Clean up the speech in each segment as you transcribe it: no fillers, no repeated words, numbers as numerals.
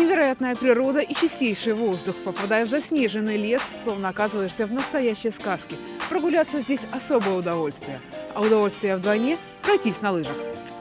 Невероятная природа и чистейший воздух. Попадая в заснеженный лес, словно оказываешься в настоящей сказке. Прогуляться здесь особое удовольствие. А удовольствие вдвойне – пройтись на лыжах.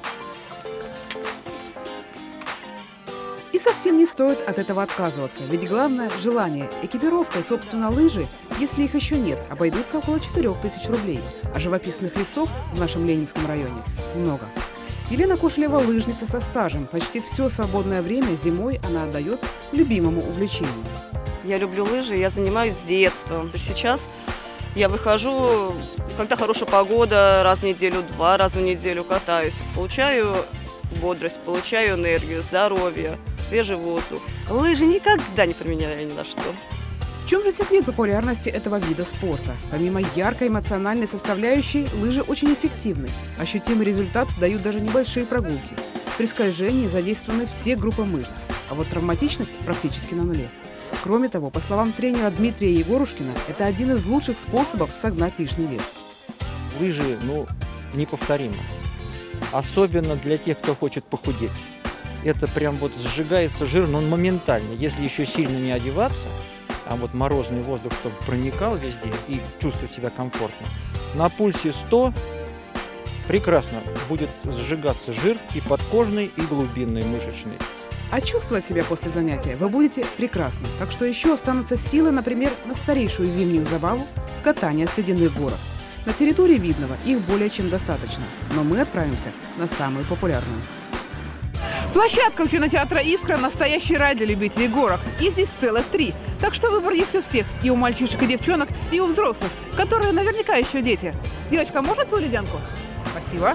И совсем не стоит от этого отказываться. Ведь главное – желание. Экипировка и, собственно, лыжи, если их еще нет, обойдутся около 4000 рублей. А живописных лесов в нашем Ленинском районе много. Елена Кошелева – лыжница со стажем. Почти все свободное время зимой она отдает любимому увлечению. Я люблю лыжи, я занимаюсь с детства. Сейчас я выхожу, когда хорошая погода, раз в неделю, 2 раза в неделю катаюсь. Получаю бодрость, получаю энергию, здоровье, свежий воздух. Лыжи никогда не променяли ни на что. В чем же секрет популярности этого вида спорта? Помимо яркой эмоциональной составляющей, лыжи очень эффективны. Ощутимый результат дают даже небольшие прогулки. При скольжении задействованы все группы мышц, а вот травматичность практически на нуле. Кроме того, по словам тренера Дмитрия Егорушкина, это один из лучших способов согнать лишний вес. Лыжи, неповторимы. Особенно для тех, кто хочет похудеть. Это прям вот сжигается жир, но он моментально. Если еще сильно не одеваться, а вот морозный воздух, чтобы проникал везде и чувствовать себя комфортно. На пульсе 100 прекрасно будет сжигаться жир и подкожный, и глубинный, мышечный. А чувствовать себя после занятия вы будете прекрасно. Так что еще останутся силы, например, на старейшую зимнюю забаву – катание с ледяных горок. На территории Видного их более чем достаточно, но мы отправимся на самую популярную. Площадка у кинотеатра «Искра» – настоящий рай для любителей горок. Их здесь целых 3. Так что выбор есть у всех. И у мальчишек, и девчонок, и у взрослых, которые наверняка еще дети. Девочка, можно твою ледянку? Спасибо.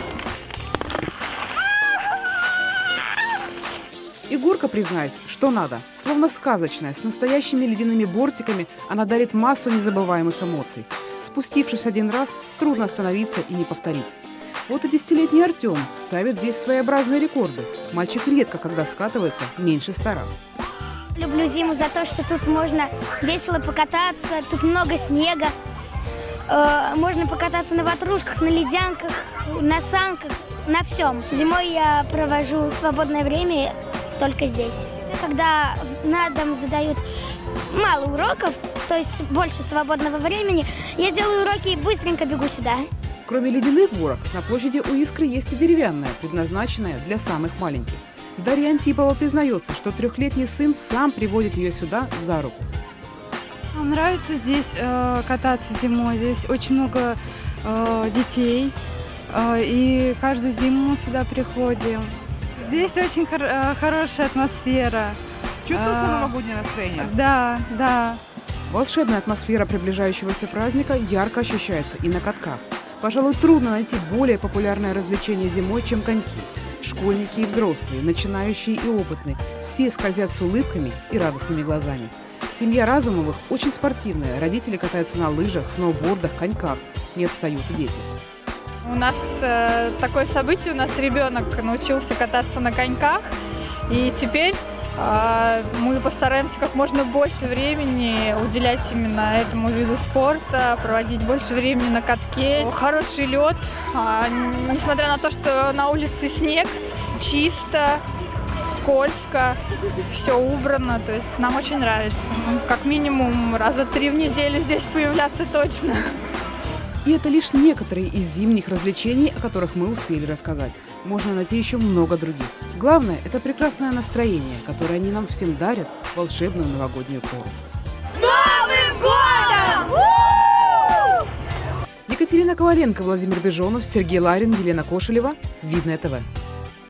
И горка, признаюсь, что надо. Словно сказочная, с настоящими ледяными бортиками, она дарит массу незабываемых эмоций. Спустившись один раз, трудно остановиться и не повторить. Вот и 10-летний Артем ставит здесь своеобразные рекорды. Мальчик редко когда скатывается меньше 100 раз. Люблю зиму за то, что тут можно весело покататься, тут много снега. Можно покататься на ватрушках, на ледянках, на санках, на всем. Зимой я провожу свободное время только здесь. Когда на дом задают мало уроков, то есть больше свободного времени, я делаю уроки и быстренько бегу сюда. Кроме ледяных горок, на площади у «Искры» есть и деревянная, предназначенная для самых маленьких. Дарья Антипова признается, что 3-летний сын сам приводит ее сюда за руку. Нам нравится здесь кататься зимой. Здесь очень много детей. И каждую зиму мы сюда приходим. Здесь очень хорошая атмосфера. Чувствуется новогоднее настроение? Да, да. Волшебная атмосфера приближающегося праздника ярко ощущается и на катках. Пожалуй, трудно найти более популярное развлечение зимой, чем коньки. Школьники и взрослые, начинающие и опытные, все скользят с улыбками и радостными глазами. Семья Разумовых очень спортивная. Родители катаются на лыжах, сноубордах, коньках. Не отстают и дети. У нас такое событие, у нас ребенок научился кататься на коньках. И теперь мы постараемся как можно больше времени уделять именно этому виду спорта, проводить больше времени на катке. Хороший лед, несмотря на то, что на улице снег, чисто, скользко, все убрано, то есть нам очень нравится. Как минимум раза 3 в неделю здесь появляться точно. И это лишь некоторые из зимних развлечений, о которых мы успели рассказать. Можно найти еще много других. Главное – это прекрасное настроение, которое они нам всем дарят в волшебную новогоднюю пору. С Новым годом! Екатерина Коваленко, Владимир Бежонов, Сергей Ларин, Елена Кошелева. Видное ТВ.